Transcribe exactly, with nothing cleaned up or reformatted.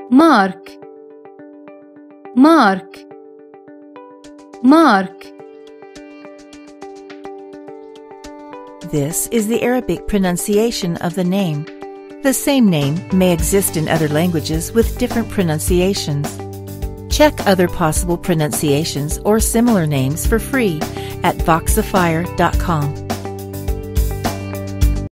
Mark, Mark, Mark. This is the Arabic pronunciation of the name. The same name may exist in other languages with different pronunciations. Check other possible pronunciations or similar names for free at voxifier dot com.